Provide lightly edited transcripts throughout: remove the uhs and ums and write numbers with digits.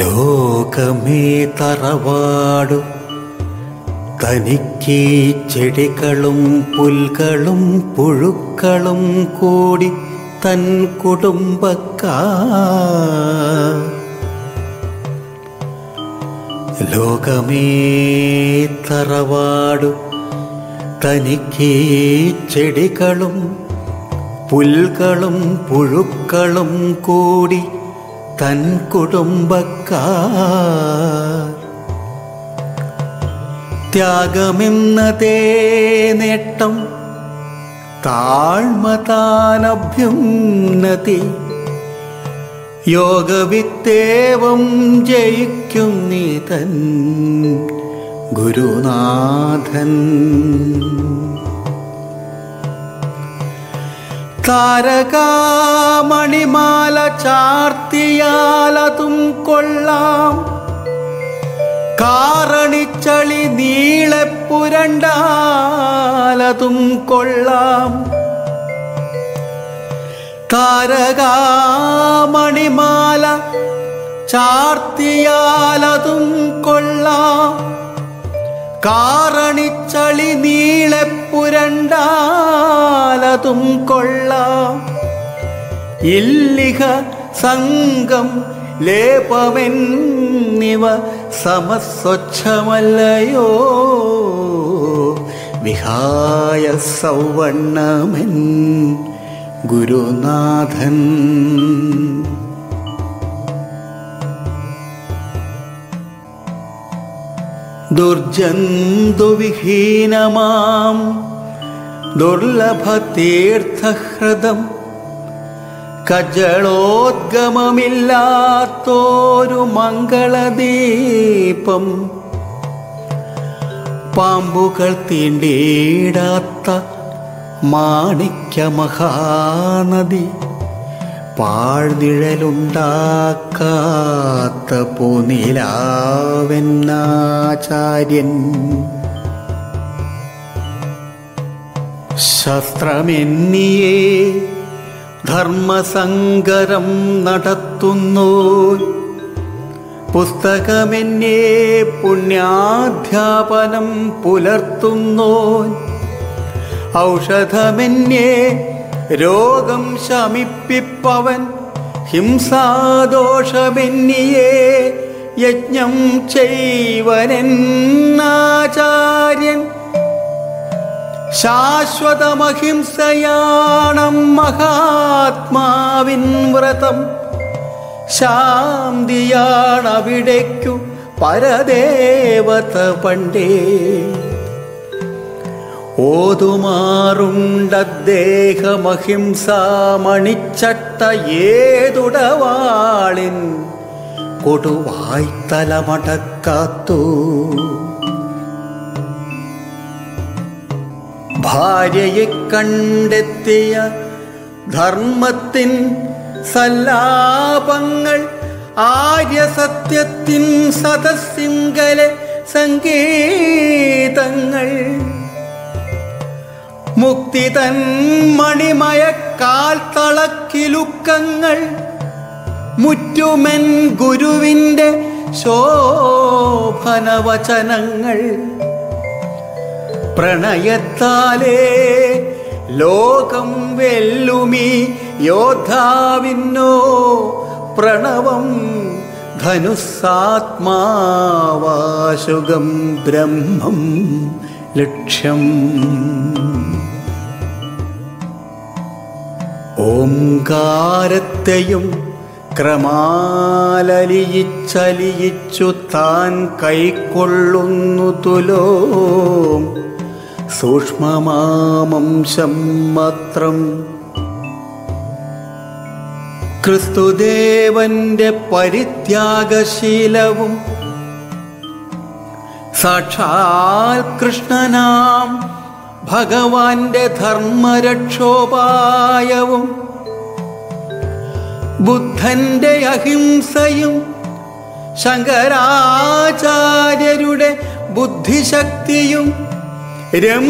ലോകമേ തറവാടു തനിക്കീ ചെടികളും പുൽകളും പുഴുക്കളും കൂടി തൻ കുടുംബക്കാർ. ലോകമേ തറവാടു തനിക്കീ ചെടികളും പുൽകളും പുഴുക്കളും കൂടി തൻ കുടുംബക്കാർ. ത്യാഗമെന്നതേ നേട്ടം, താഴ്മ താനഭ്യുന്നതി, യോഗവിത്തേവം ജയിക്കും നീ തൻ ഗുരുനാഥൻ. താരകാമണിമാല ചാർത്തിയാലതും കൊള്ളാം, കാരണിച്ചളി നീളെ പുരണ്ടാലതും കൊള്ളാം. താരകാമണിമാല ചാർത്തിയാലതും കൊള്ളാം, കാരണിച്ചളി നീളെ പുരണ്ടാലതും കൊള്ളാം. ഇല്ലിഹ സംഘം ലേപമെന്നിവ സമസ്വച്ഛമല്ലയോ, വിഹായ സൗവർണമെൻ ഗുരുനാഥൻ. ദുർജന്തുവിഹീനമാം ദുർലഭതീർത്ഥഹൃദം, കജളോദ്ഗമമില്ലാത്തോരു മംഗളദീപം, പാമ്പുകൾ തീണ്ടിയിടാത്ത മാണിക്യമഹാനദി, പാഴ്നിഴലുണ്ടാക്കാത്ത പൂനിലാവെന്നാചാര്യൻ. ശസ്ത്രമെന്നിയേ ധർമ്മസങ്കരം നടത്തുന്നു, പുസ്തകമെന്നേ പുണ്യാധ്യാപനം പുലർത്തുന്നു, ഔഷധമെന്നേ രോഗം ശമിപ്പിപ്പവൻ, ഹിംസാദോഷമെന്നിയേ യജ്ഞം ചെയ്വനെന്നാചാര്യൻ. ശാശ്വതമഹിംസയാണം മഹാത്മാവിൻ വ്രതം, ശാന്തിയാണവിടേക്കു പരദേവത പണ്ടേ. ഓതുമാറുണ്ടദ്ദേഹമഹിംസാമണിച്ചട്ട ഏതുടവാളിൻ കൊടുവായ്ത്തലമടക്കാത്തു. ഭാര്യയെ കണ്ടെത്തിയ ധർമ്മത്തിൻ സല്ലാപങ്ങൾ, ആര്യസത്യത്തിൻ സദസ്സിങ്കലെ സംഗീതങ്ങൾ, മുക്തി തൻ മണിമയക്കാൽ തളക്കിലുക്കങ്ങൾ, മുറ്റുമെൻ ഗുരുവിൻ്റെ ശോഭനവചനങ്ങൾ. പ്രണയത്താലേ ലോകം വെല്ലുമി യോദ്ധാവിന്നോ പ്രണവം, ധനുസ്സാത്മാവാശുഗം ബ്രഹ്മം ലക്ഷ്യം. ഓംകാരത്തെയും ക്രമാലലിയിച്ചലിയിച്ചു താൻ കൈക്കൊള്ളുന്നു തുലോം, സൂക്ഷ്മമാമംശം മാത്രം. ക്രിസ്തുദേവന്റെ പരിത്യാഗശീലവും, സാക്ഷാൽ കൃഷ്ണനാം ഭഗവാന്റെ ധർമ്മരക്ഷോപായവും, ബുദ്ധന്റെ അഹിംസയും, ശങ്കരാചാര്യരുടെ ബുദ്ധിശക്തിയും,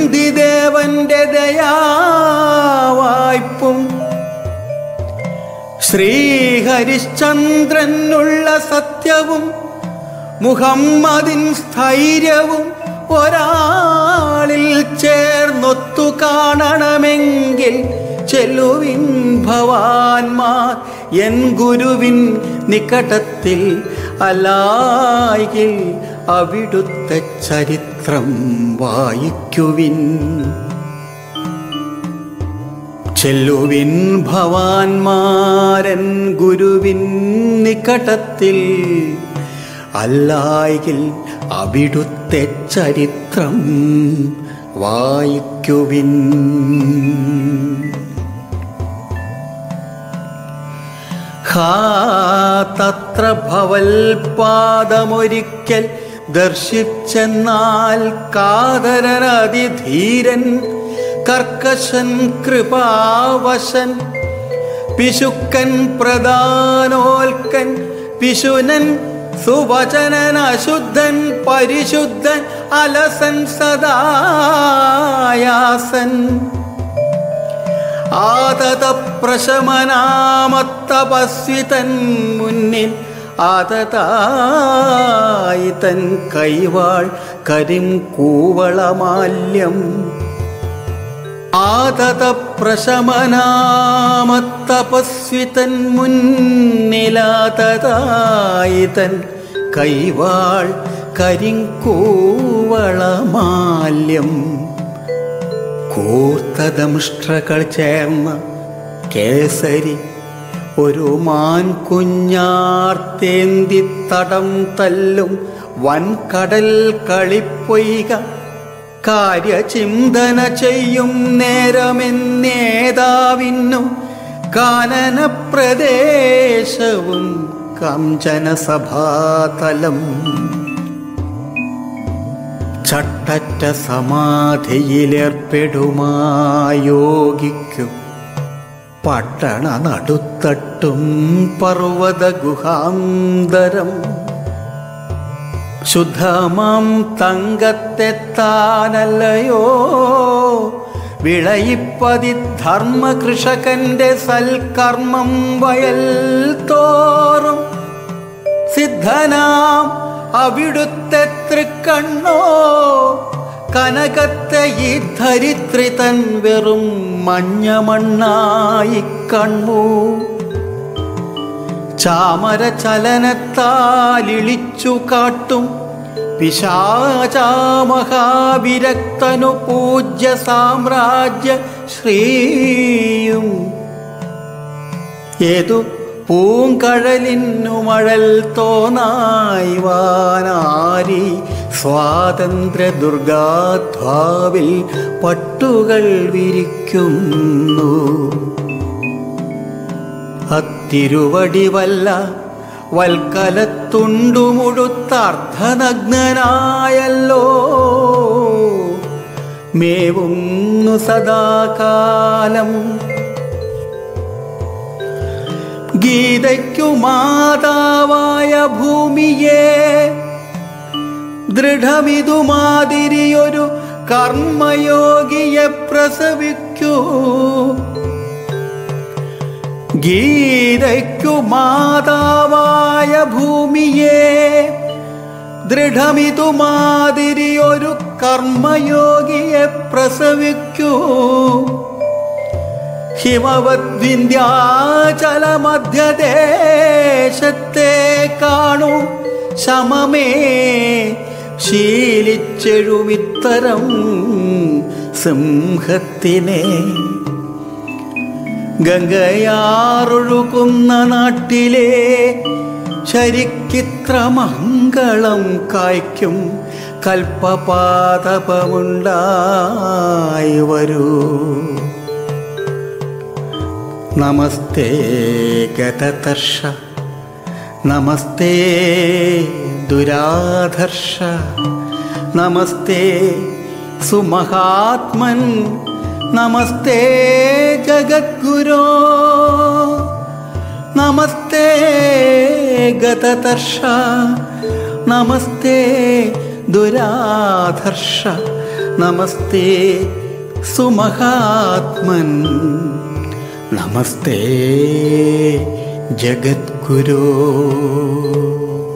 രംതിദേവന്റെ ദയാവായ്പും, ശ്രീഹരിശ്ചന്ദ്രനുള്ള സത്യവും മുഹമ്മദിൻ സ്ഥൈര്യവും ഒരാളിൽ ചേർന്നൊത്തു കാണണമെങ്കിൽ ചെല്ലുവിൻ ഭവാന്മാർ എൻ ഗുരുവിൻ നികടത്തിൽ. അല്ലായെങ്കിൽ അവിടുത്തെ ചരിത്രം വായിക്കുവിൻ. ചെല്ലുവിൻ ഭവാന്മാരൻ ഗുരുവിൻ നികടത്തിൽ. അല്ലായെങ്കിൽ അവിടുത്തെ ചരിത്രം വായിക്കുവിൻ. തത്ര ഭവൽപാദമൊരിക്കൽ ദർശിച്ചെന്നാൽ കാതരനതിധീരൻ കർക്കശൻ കൃപാവശൻ പിശുക്കൻ പ്രധാനോൽക്കൻ പിശുനൻ സുവചനൻ അശുദ്ധൻ പരിശുദ്ധൻ അലസൻ സദായാസൻ ആതത പ്രശമനാമത്തപസ്വിതൻ മുന്നിൽ ആതതായി തൻ കൈവാൾ കരിം കൂവളമാല്യം. ആതത പ്രശമനാമത്തപസ്വിതൻ മുന്നിലാതതായി തൻ കൈവാൾ കരിങ്കൂവളമാല്യം. കൂർത്തദംഷ്ട്രകൾ ചേർന്ന കേസരി ഒരു മാൻ കുഞ്ഞാർത്തേന്തി തടം തല്ലും വൻകടൽ കളിപ്പൊയ്ക കാര്യചിന്തന ചെയ്യും നേരമെന്നേതാവിന്നു കാനന പ്രദേശവും കംചനസഭാതലം. ചട്ടറ്റ സമാധിയിലേർപ്പെടുമായോഗിക്കും പട്ടണ നടുത്തട്ടും പർവ്വത ഗുഹാന്തരം. ശുദ്ധമാം തങ്കത്തെത്താനല്ലയോ വിളയിപ്പതി ധർമ്മ കൃഷകന്റെ സൽക്കർമ്മം വയൽ തോറും. സിദ്ധനാം അവിടുത്തെ തൃക്കണ്ണോ കനകത്തെ ഈ ധരിത്രി തൻ വെറും മഞ്ഞമണ്ണായി കണ്ണു. ചാമര ചലനത്താലിളിച്ചു കാട്ടും പിശാചാമഹാവിരക്തനു പൂജ്യ സാമ്രാജ്യ ശ്രീയും. ഏതു പൂങ്കഴലിന്നു മഴൽ തോന്നായി വാനാരി സ്വാതന്ത്ര്യ ദുർഗാധ്വാവിൽ പട്ടുകൾ വിരിക്കുന്നു. അത്തിരുവടിവല്ല വൽക്കലത്തുണ്ടുമുടുത്തർദ്ധനഗ്നനായല്ലോ മേവുന്നു സദാകാലം. ഗീതയ്ക്കു മാതാവായ ഭൂമിയെ ദൃഢമിതു മാതിരിയൊരു കർമ്മയോഗിയെ പ്രസവിക്കൂ. ഗീതയ്ക്കു മാതാവായ ഭൂമിയെ ദൃഢമിതു മാതിരിയൊരു കർമ്മയോഗിയെ പ്രസവിക്കൂ. ഹിമവത് വിന്ധ്യാചല മധ്യദേശത്തെ കാണൂ ശമമേ ശീലിച്ചെഴുമിത്തരം സിംഹത്തിനെ. ഗംഗയാറൊഴുകുന്ന നാട്ടിലെ ശരിക്കിത്ര മംഗളം കായ്ക്കും കൽപ്പപാതപമുണ്ടായി വരൂ. നമസ്തേ ഗതതർഷ നമസ്തേ ദുരാധർഷ നമസ്തേ സുമഹാത്മൻ നമസ്തേ ജഗദ്ഗുരോ. നമസ്തേ ഗതതർഷ നമസ്തേ ദുരാധർഷ നമസ്തേ സുമഹാത്മൻ നമസ്തേ ജഗദ്ഗുരോ.